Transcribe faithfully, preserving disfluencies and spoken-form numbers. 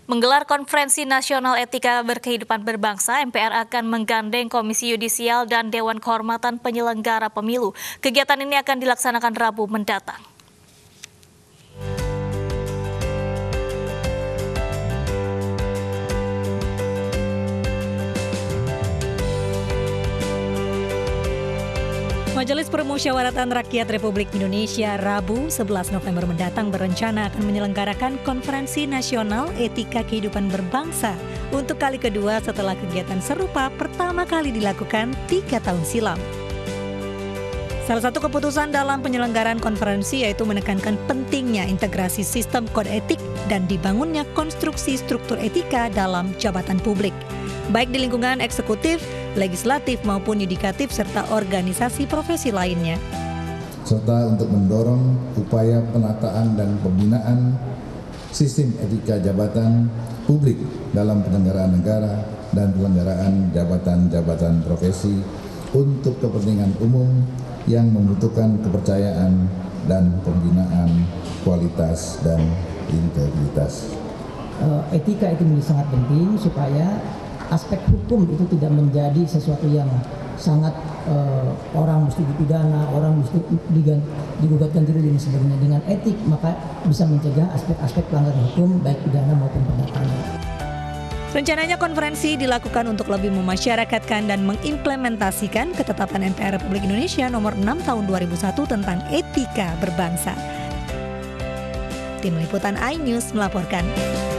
Menggelar Konferensi Nasional Etika Berkehidupan Berbangsa, M P R akan menggandeng Komisi Yudisial dan Dewan Kehormatan Penyelenggara Pemilu. Kegiatan ini akan dilaksanakan Rabu mendatang. Majelis Permusyawaratan Rakyat Republik Indonesia Rabu sebelas November mendatang berencana akan menyelenggarakan Konferensi Nasional Etika Kehidupan Berbangsa untuk kali kedua setelah kegiatan serupa pertama kali dilakukan tiga tahun silam. Salah satu keputusan dalam penyelenggaraan konferensi yaitu menekankan pentingnya integrasi sistem kode etik dan dibangunnya konstruksi struktur etika dalam jabatan publik, baik di lingkungan eksekutif, legislatif maupun yudikatif serta organisasi profesi lainnya. Serta untuk mendorong upaya penataan dan pembinaan sistem etika jabatan publik dalam penyelenggaraan negara dan penyelenggaraan jabatan-jabatan profesi untuk kepentingan umum yang membutuhkan kepercayaan dan pembinaan kualitas dan integritas. Etika itu menjadi sangat penting supaya aspek hukum itu tidak menjadi sesuatu yang sangat uh, orang mesti dipidana, orang mesti digugatkan diri dan sebagainya. Dengan etik maka bisa mencegah aspek-aspek pelanggaran hukum baik pidana maupun perdata. Rencananya konferensi dilakukan untuk lebih memasyarakatkan dan mengimplementasikan ketetapan M P R Republik Indonesia nomor enam tahun dua ribu satu tentang etika berbangsa. Tim Liputan iNews melaporkan.